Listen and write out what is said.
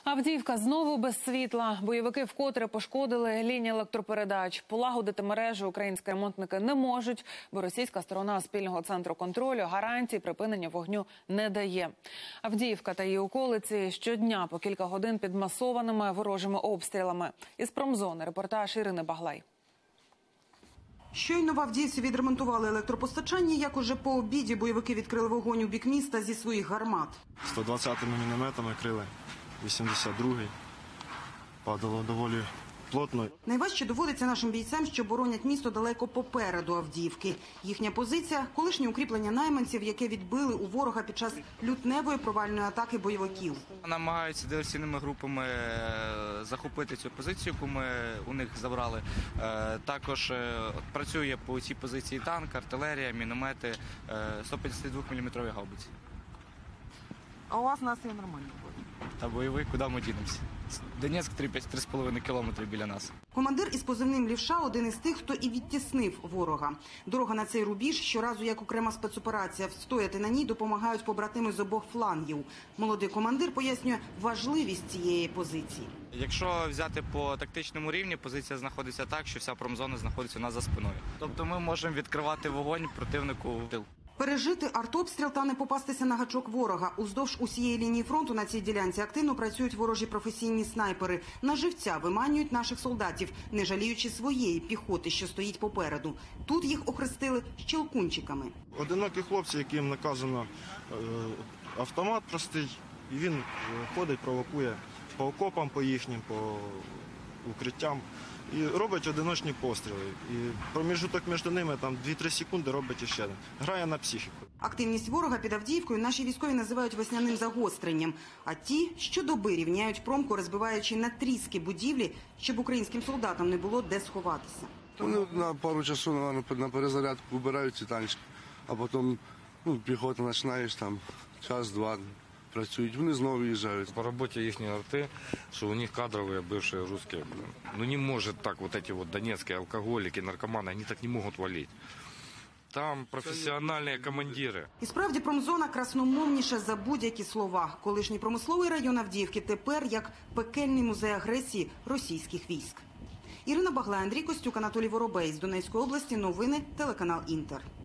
Авдіївка знову без світла. Бойовики вкотре пошкодили лінії електропередач. Полагодити мережу українські ремонтники не можуть, бо російська сторона спільного центру контролю гарантій припинення вогню не дає. Авдіївка та її околиці щодня по кілька годин під масованими ворожими обстрілами. Із промзони репортаж Ірини Баглай. Щойно в Авдіївці відремонтували електропостачання, як уже по обіді бойовики відкрили вогонь у бік міста зі своїх гармат. 120-ми мінометами крили, 82-й. Падало доволі плотно. Найважче доводиться нашим бійцям, що боронять місто далеко попереду Авдіївки. Їхня позиція – колишнє укріплення найманців, яке відбили у ворога під час лютневої провальної атаки бойовиків. Намагаються диверсійними групами захопити цю позицію, яку ми у них забрали. Також працює по цій позиції танк, артилерія, міномети, 152-мм гаубиці. А у вас настрій нормальний? Та бойовик, куди ми дінемося? Донецьк 3,5 кілометри біля нас. Командир із позивним «Лівша» – один із тих, хто і відтіснив ворога. Дорога на цей рубіж щоразу як окрема спецоперація. Встояти на ній допомагають побратими з обох флангів. Молодий командир пояснює важливість цієї позиції. Якщо взяти по тактичному рівні, позиція знаходиться так, що вся промзона знаходиться у нас за спиною. Тобто ми можемо відкривати вогонь противнику в тил. Пережити артобстріл та не попастися на гачок ворога. Уздовж усієї лінії фронту на цій ділянці активно працюють ворожі професійні снайпери. На живця виманюють наших солдатів, не жаліючи своєї піхоти, що стоїть попереду. Тут їх охрестили щелкунчиками. Одинокі хлопці, яким наказано автомат простий, і він ходить, провокує по окопам по їхнім, по укриттям. І робить одиночні постріли. І проміжуток між ними, там 2-3 секунди, робить іще один. Грає на психіку. Активність ворога під Авдіївкою наші військові називають весняним загостренням. А ті щодоби рівняють промку, розбиваючи на тріски будівлі, щоб українським солдатам не було де сховатися. Вони на пару часу, на перезарядку вибирають ці танчики, а потім піхота починаєш, там час-два працюють, вони знову виїжджають. По роботі їхні арти, що у них кадрові бивші русські. Ну не може так вот эти вот донецкие алкоголики, наркомани, вони так не можуть валити. Там професіональні командири. І справді промзона красномовніша за будь-які слова. Колишній промисловий район Авдіївки тепер як пекельний музей агресії російських військ. Ірина Баглай, Андрій Костюк, Анатолій Воробей. З Донецької області. Новини, телеканал Інтер.